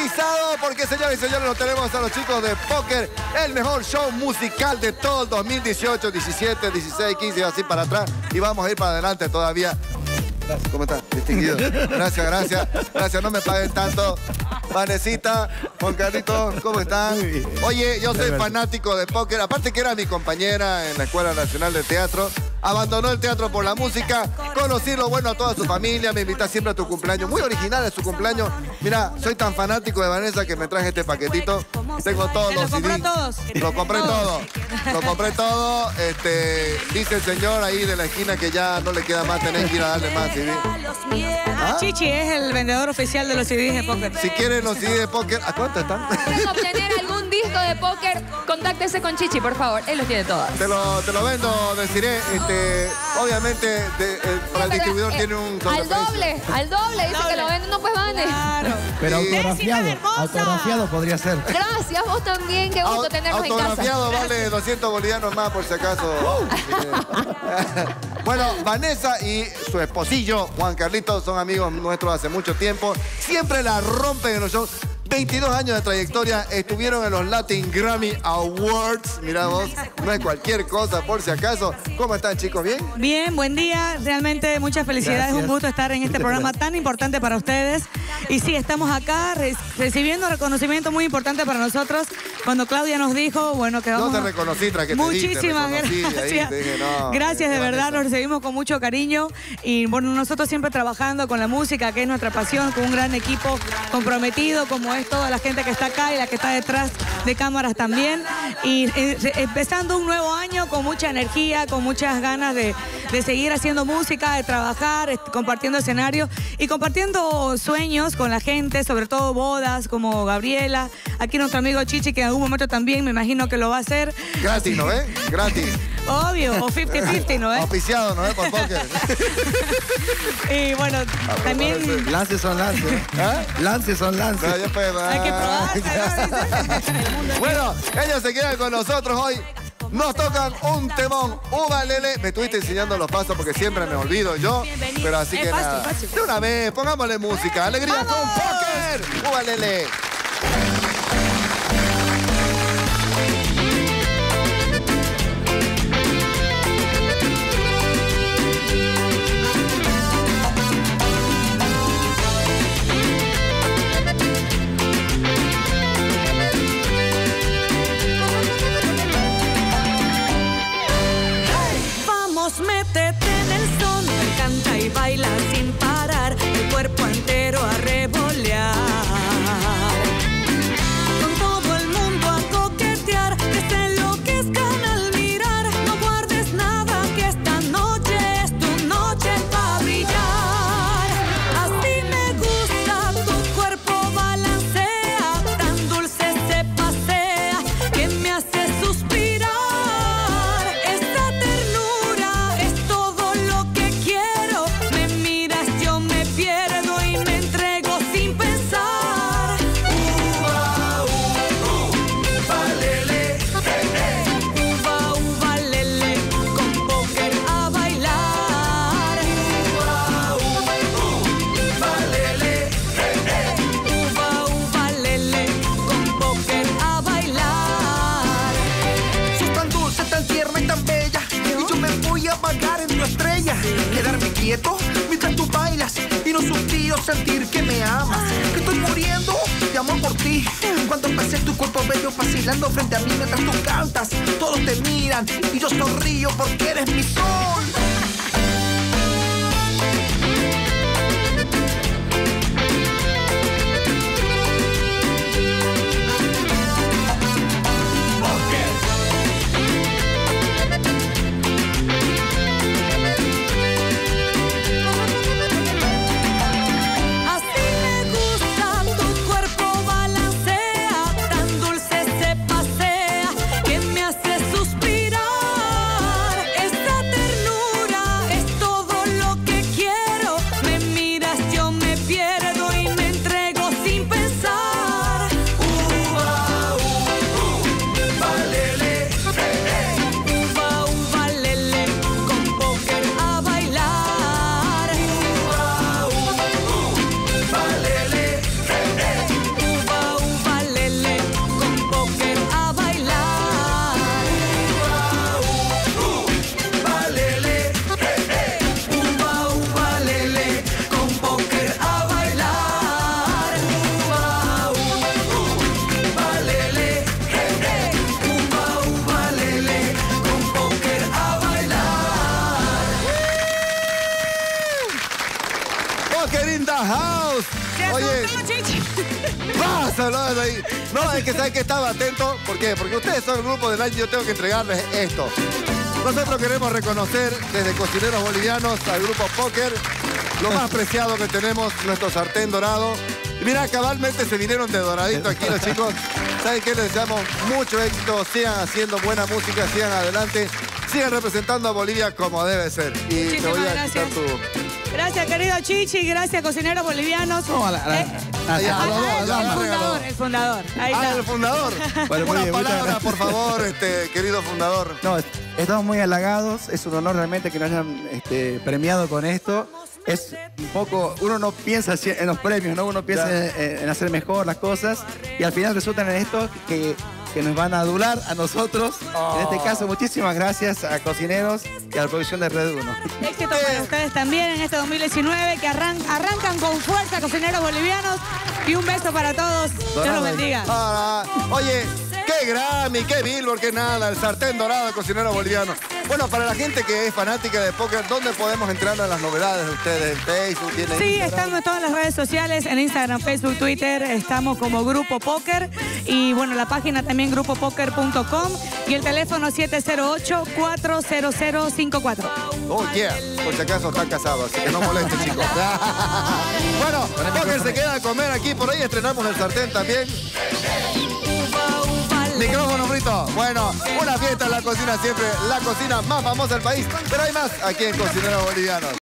garantizado, porque señores y señores, lo tenemos a los chicos de Póker, el mejor show musical de todo el 2018, 17, 16, 15 y así para atrás. Y vamos a ir para adelante todavía. ¿Cómo está? Distinguido. Gracias, gracias. Gracias, no me paguen tanto. Vanesita, Juan Carlitos, ¿cómo están? Oye, yo soy fanático de Póker. Aparte que era mi compañera en la Escuela Nacional de Teatro. Abandonó el teatro por la música. Conocí lo bueno a toda su familia. Me invita siempre a tu cumpleaños. Muy original es su cumpleaños. Mira, soy tan fanático de Vanessa que me traje este paquetito. Tengo todos los CDs. Lo compré todo. Lo compré todo. Dice el señor ahí de la esquina que ya no le queda más, tener que ir a darle más CD. ¿Ah? Chichi es el vendedor oficial de los CDs de Póker. Si quieren los CDs de Póker, ¿a cuánto están? ¿Quieren obtener algún disco de Póker? Contáctese con Chichi, por favor. Él los tiene todos. Te lo vendo, deciré. Obviamente, para el distribuidor tiene un... Al doble. Dice que lo venden, no pues vale. Claro. Pero autografiado podría ser. Gracias, vos también. Qué gusto tenerlos en casa. Autografiado vale 200 bolivianos más, por si acaso. Bueno, Vanessa y su esposillo, Juan Carlitos, son amigos nuestros hace mucho tiempo. Siempre la rompen en los shows. 22 años de trayectoria, estuvieron en los Latin Grammy Awards. Mirá vos, no es cualquier cosa, por si acaso. ¿Cómo están, chicos? ¿Bien? Bien, buen día. Realmente muchas felicidades. Gracias. Un gusto estar en este programa tan importante para ustedes. Y sí, estamos acá recibiendo reconocimiento muy importante para nosotros. Cuando Claudia nos dijo, bueno, que vamos... No te reconocí tras que Muchísimas te reconocí, gracias. Ahí te dije, no, gracias, de verdad, nos recibimos con mucho cariño. Y bueno, nosotros siempre trabajando con la música, que es nuestra pasión, con un gran equipo comprometido, como es toda la gente que está acá y la que está detrás de cámaras también. Y empezando un nuevo año con mucha energía, con muchas ganas de seguir haciendo música, de trabajar, compartiendo escenarios y compartiendo sueños con la gente, sobre todo bodas como Gabriela. Aquí nuestro amigo Chichi, que en algún momento también me imagino que lo va a hacer. Gratis, ¿no ves? Gratis. Obvio, o 50-50, ¿no es? Auspiciado, ¿no es? Por Póker. Y bueno, también... Lances son lances. ¿Ah? Lances son lances. No, ya fue, Hay que probar. Bueno, ellos se quedan con nosotros hoy. Nos tocan un temón, Uva Lele. Me estuviste enseñando los pasos porque siempre me olvido yo. Pero así que fácil, nada. fácil. De una vez, pongámosle música. Alegría con Póker. Uva Lele. Métete en el son, canta y baila sin parar, el cuerpo entero a revolear. Con todo el mundo a coquetear, que se enloquezcan al mirar. No guardes nada, que esta noche es tu noche para brillar. Así me gusta, tu cuerpo balancea, tan dulce se pasea, que me hace suspirar. Quedarme quieto mientras tú bailas y no suspiro sentir que me amas. Que estoy muriendo de amor por ti. Cuando pasé tu cuerpo bello vacilando frente a mí mientras tú cantas, todos te miran y yo sonrío porque eres mi sol. Suspirar, esta ternura Oye, pásalo de ahí. No, es que saben que estaba atento. ¿Por qué? Porque ustedes son el grupo del año y yo tengo que entregarles esto. Nosotros queremos reconocer desde Cocineros Bolivianos al grupo Póker, lo más preciado que tenemos, nuestro sartén dorado. Y mira, cabalmente se vinieron de doradito aquí los chicos. ¿Saben qué? Les deseamos mucho éxito, sigan haciendo buena música, sigan adelante, sigan representando a Bolivia como debe ser. Y te voy a quitar tu... Gracias, querido Chichi, gracias, Cocineros Bolivianos. No, el fundador. Ahí está. El fundador. Bueno, muy una bien, palabra, por favor, querido fundador. No, estamos muy halagados. Es un honor realmente que nos hayan premiado con esto. Es un poco, uno no piensa en los premios, ¿no? Uno piensa en hacer mejor las cosas y al final resultan en esto que nos van a adular a nosotros. En este caso, muchísimas gracias a Cocineros y a la producción de Red 1. Éxito para ustedes también en este 2019, que arrancan con fuerza, Cocineros Bolivianos. Y un beso para todos. Dios los bendiga. Oye, qué Grammy, qué Billboard, qué nada. El sartén dorado de Cocineros Bolivianos. Bueno, para la gente que es fanática de póker, ¿dónde podemos entrar a las novedades de ustedes? ¿En Facebook? ¿Tiene Sí, Instagram? estamos en todas las redes sociales, en Instagram, Facebook, Twitter. Estamos como Grupo Póker. Y bueno, la página también grupopoker.com. Y el teléfono 708-40054. Oh, yeah. Por si acaso están casados, así que no molesten, chicos. Bueno, Póker se queda a comer aquí. Por ahí estrenamos el sartén también. Micrófono frito. Bueno, una fiesta en la cocina siempre. La cocina más famosa del país. Pero hay más aquí en Cocineros Bolivianos.